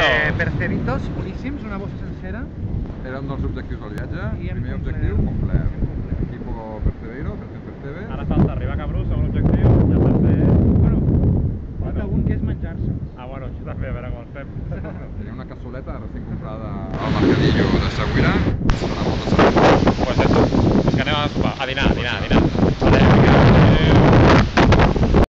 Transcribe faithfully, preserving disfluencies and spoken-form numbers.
Eh, percebitos boníssims, una bossa sencera. Era un dels objectius del viatge. I hem Primer complert. objectiu, complert. Hem complert. Equipo Percebeiro, tres cents Percebes. Ara falta arribar a Cabrús, segon objectiu, i el tercer... Bueno, falta Bueno. un que és menjar-se. Ah, bueno, això també, a veure com el fem. Tenia una cassoleta recent comprada al mercadillo de Seguirà. Serà molt de salut. Pues eso, és que anem a sopar, a dinar, a dinar, a dinar. Adéu, adéu.